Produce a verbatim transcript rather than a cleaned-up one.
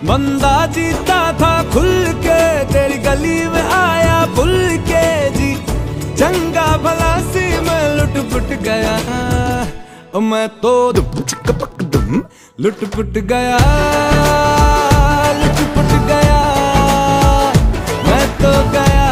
बंदा जीता था खुल के, तेरी गली में आया भूल के जी। चंगा भला सी मैं लुट पुट गया, ओ मैं तो दुम चिक पक दुम लुट पुट गया, लुट पुट गया, मैं तो गया।